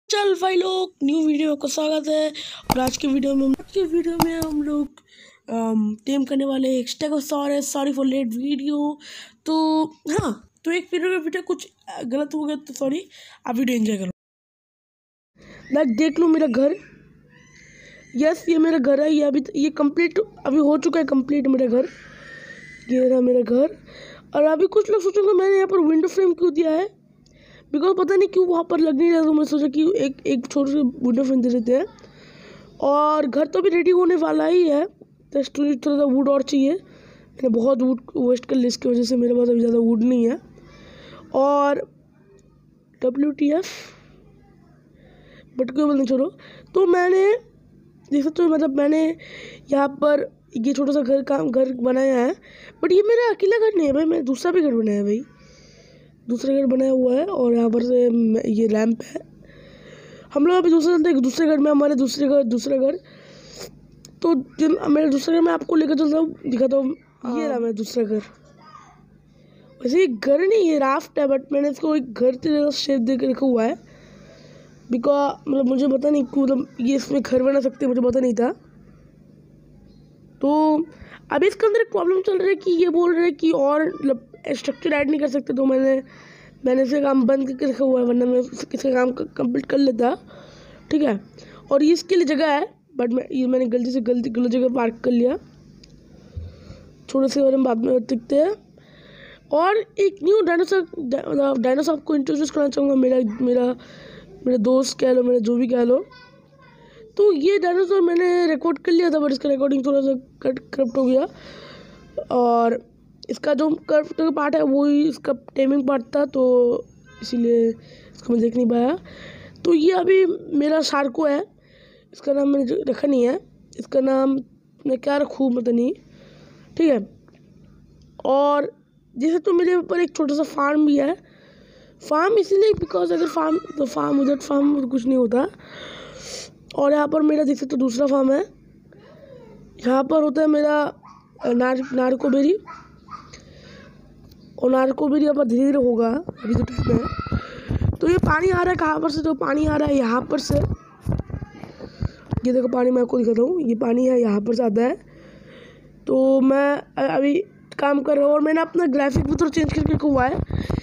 चल भाई लोग, न्यू वीडियो का स्वागत है। और आज के वीडियो में हम लोग टेम करने वाले एक stegosaurus. Sorry for late video. तो हाँ, तो एक वीडियो कुछ गलत हो गया तो सॉरी, आप वीडियो एंजॉय करो। लाइक देख लो मेरा घर। यस, ये मेरा घर है। ये कंप्लीट अभी हो चुका है, कंप्लीट मेरा घर। ये रहा मेरा घर। और अभी कुछ लोग सोचेंगे मैंने यहाँ पर विंडो फ्रेम क्यों दिया है, बिकॉज पता नहीं क्यों वहाँ पर लग नहीं रहा, तो मैं सोचा कि एक छोटे से विंडो फ्रेम दे देते हैं। और घर तो भी रेडी होने वाला ही है, जस्ट थोड़ा सा वुड और चाहिए। मैंने बहुत वुड वेस्ट कर लिया, इसकी वजह से मेरे पास अभी ज़्यादा वुड नहीं है। और WTF, बट क्यों बोलने छोड़ो। तो मैंने देख सकते हो, मतलब मैंने यहाँ पर ये छोटा सा घर बनाया है। बट ये मेरा अकेला घर नहीं है भाई, मैं दूसरा भी घर बनाया है भाई, दूसरा घर बनाया हुआ है। और यहाँ पर से ये रैंप है। हम लोग अभी दूसरे घर में, हमारे दूसरा घर। तो मेरे दूसरे घर में आपको लेकर चलता हूँ, दिखाता हूँ। ये रहा मेरा दूसरा घर। वैसे ये घर नहीं, ये राफ्ट है, बट मैंने इसको एक घर की जगह शेप दे के रखा हुआ है। बिकॉज मतलब मुझे पता नहीं, मतलब ये इसमें घर बना सकते, मुझे पता नहीं था। तो अभी इसके अंदर एक प्रॉब्लम चल रहा है कि ये बोल रहे हैं कि और मतलब स्ट्रक्चर ऐड नहीं कर सकते। तो मैंने इसे काम बंद करके रखा हुआ है, वरना मैं इसका काम कंप्लीट कर लेता। ठीक है। और ये इसके लिए जगह है, बट मैंने गलत जगह पार्क कर लिया। छोटे से बारे में बाद में दिखते हैं। और एक न्यू डायनासोर को इंट्रोड्यूस करना चाहूँगा। मेरा दोस्त कह लो, मेरा जो भी कह लो। तो ये डायनासोर मैंने रिकॉर्ड कर लिया था, बट इसका रिकॉर्डिंग थोड़ा सा करप्ट हो गया। और इसका जो कर्व पार्ट है वो ही इसका टेमिंग पार्ट था, तो इसीलिए इसको मैं देख नहीं पाया। तो ये अभी मेरा शार्को है। इसका नाम मैंने रखा नहीं है, इसका नाम मैं क्या रखूँ पता नहीं। ठीक है। और जैसे तो मेरे ऊपर एक छोटा सा फार्म भी है। फार्म इसीलिए बिकॉज अगर फार्म कुछ नहीं होता। और यहाँ पर मेरा देख सकते तो दूसरा फार्म है। यहाँ पर होता है मेरा नार्कोबेरी। और नार्कोबेरी यहाँ पर धीरे धीरे होगा, अभी तो ठीक है। तो ये पानी आ रहा है कहाँ पर से, तो पानी आ रहा है यहाँ पर से। ये देखो पानी, मैं आपको दिखाता हूँ। ये पानी है यहाँ पर से आता है। तो मैं अभी काम कर रहा हूँ, और मैंने अपना ग्राफिक भी थोड़ा चेंज करके हुआ है।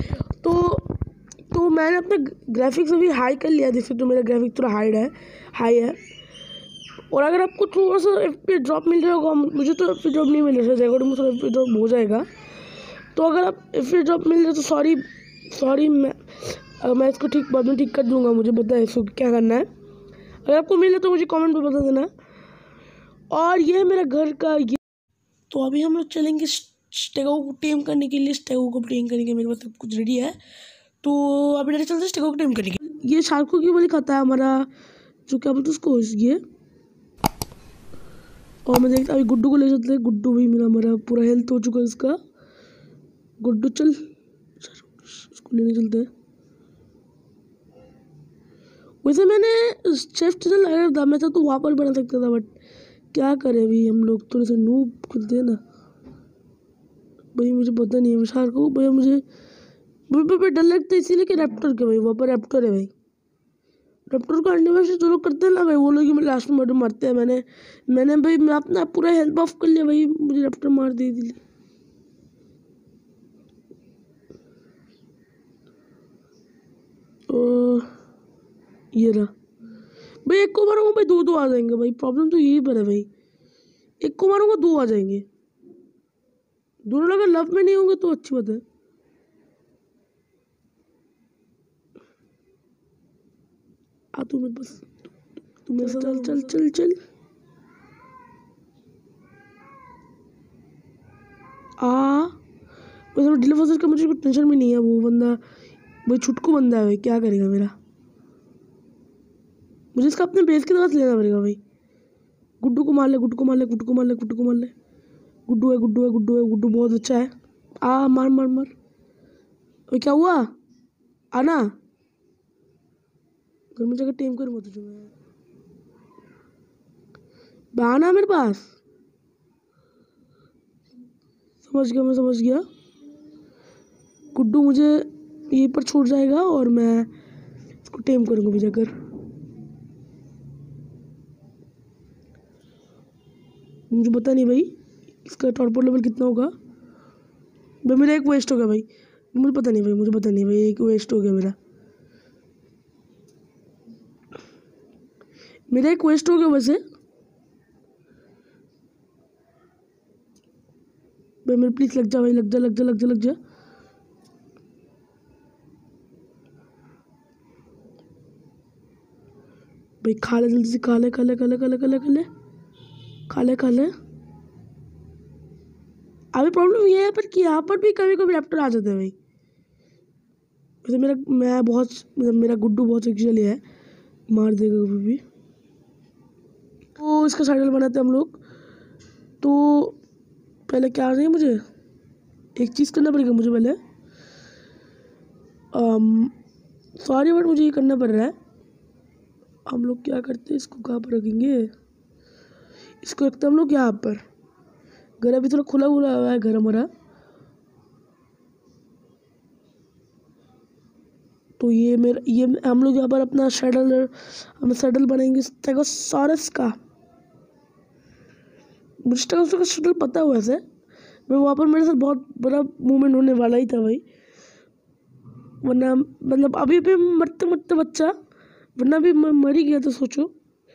तो मैंने अपना ग्राफिक्स अभी हाई कर लिया। जैसे तो मेरा ग्राफिक थोड़ा हाई है। और अगर आपको थोड़ा सा FPS ड्रॉप मिल रहा होगा, मुझे तो FPS ड्रॉप नहीं मिल रहा है, रिकॉर्डिंग में थोड़ा FPS ड्रॉप हो जाएगा। तो अगर आप FPS ड्रॉप मिल रहा है तो सॉरी, मैं इसको बाद में ठीक कर दूँगा। मुझे पता है इसको क्या करना है। अगर आपको मिले तो मुझे कमेंट में बता देना। और ये मेरा घर का ये। तो अभी हम लोग चलेंगे स्टेगो को टेम करने के लिए। मेरे पास सब कुछ रेडी है, तो अभी डायरेक्ट चलते हैं स्टेगो को टेम करने के लिए। ये शार्को की वाली खाता है हमारा, जो क्या बोलते उसको, ये। और मैं देखता अभी गुड्डू को ले चलते हैं। गुड्डू भी हमारा पूरा हेल्थ हो चुका है इसका। गुड्डू चल, उसको लेने चलते हैं। वैसे मैंने शेफ चैनल लगाया था, मैं तो वहाँ पर बना सकता था, बट क्या करें अभी हम लोग थोड़े से नूब खुलते हैं ना भाई। मुझे पता नहीं है विशाल को भाई, मुझे डर लगता है इसीलिए कि रैप्टर के भाई, वहाँ पर रैप्टर है भाई। रैप्टर को एनिमेशन जो लोग करते हैं ना भाई, वो लोग ही लास्ट में मारते हैं। मैंने भाई मैं अपना पूरा हेल्थ बफ कर लिया भाई, मुझे रैप्टर मार दी थी। ये रहा भाई। एक को मारूंगा भाई, दो आ जाएंगे भाई। प्रॉब्लम तो यही पर है भाई, एक को मारूंगा दो आ जाएंगे। दोनों अगर लव में नहीं होंगे तो अच्छी बात है। आ तू मत बस, तू मेरे साथ चल चल चल। मतलब डिलीवर का मुझे कुछ टेंशन भी नहीं है। वो बंदा भाई छुटकू बंदा है भाई, क्या करेगा मेरा। मुझे इसका अपने बेस की तरफ लेना पड़ेगा भाई। गुड्डू को मार ले। गुड्डू बहुत अच्छा है। मार भाई, क्या हुआ, आना घर में जाकर टेम करूँगा तुझे मैं। आना मेरे पास। मैं समझ गया। गुड्डू मुझे यहीं पर छोड़ जाएगा और मैं इसको टेम करूँगा भी जाकर। मुझे पता नहीं भाई इसका टॉर्पोड लेवल कितना होगा भाई। मेरा एक वेस्ट हो गया भाई, मुझे पता नहीं भाई, एक वेस्ट हो गया मेरा एक वेस्ट हो गया वैसे भाई। मेरे प्लीज लग जा भाई, लग जा भाई। खा ले जल्दी से, खा ले। अभी प्रॉब्लम ये है पर कि यहाँ पर भी कभी कभी रैप्टर आ जाते हैं भाई। वैसे मेरा गुड्डू बहुत एक्चुअली है, मार देगा कभी भी। तो इसका साइडल बनाते हैं हम लोग। तो पहले क्या नहीं, मुझे एक चीज़ करना पड़ेगा मुझे पहले। सॉरी बट मुझे ये करना पड़ रहा है। हम लोग क्या करते हैं, इसको कहाँ पर रखेंगे, इसको रखते हैं हम लोग यहाँ पर। घर अभी थोड़ा खुला हुआ है घर हमारा। तो ये हम लोग यहाँ पर अपना सैडल बनाएंगे स्टेगोसॉरस का। मुझे स्टेगोसॉरस का सैडल पता हुआ है, मैं वहाँ पर मेरे साथ बहुत बड़ा मूवमेंट होने वाला ही था भाई। वरना मतलब अभी भी मरते बच्चा, वरना भी मैं मर ही गया था सोचो।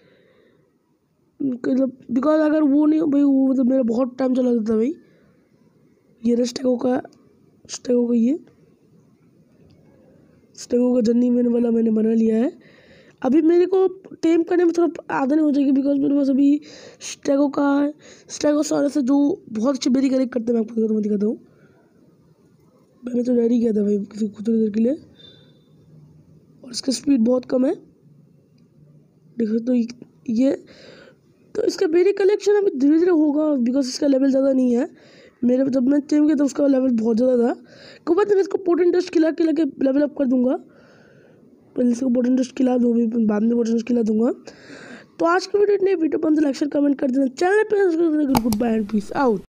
मतलब बिकॉज अगर वो नहीं भाई, वो मतलब मेरा बहुत टाइम चला जाता भाई। ये स्टेगो का मैंने बना लिया है। अभी मेरे को टेम करने में थोड़ा आदत हो जाएगी बिकॉज मेरे पास अभी स्टेगोसॉरस है जो बहुत अच्छी बेरी कलेक्ट करते हैं। मैं आपको दिखाता हूँ। मैंने तो डर ही किया था भाई किसी कुछ देर के लिए, और इसका स्पीड बहुत कम है देखो। तो इसका बेरी कलेक्शन अभी धीरे धीरे होगा बिकॉज इसका लेवल ज़्यादा नहीं है। मेरे जब मैं टेम किया था उसका लेवल बहुत ज़्यादा था। को बाद मैं इसको पोटेंट डस्ट खिला के लेवल अप कर दूंगा। पहले इसको पोटेंट डस्ट खिला दूँ, बाद में पोटेंट डस्ट खिला दूंगा। तो आज की वीडियो इतनी, वीडियो पर लाइक शेयर कमेंट कर देना, चैनल पर good bye and peace out.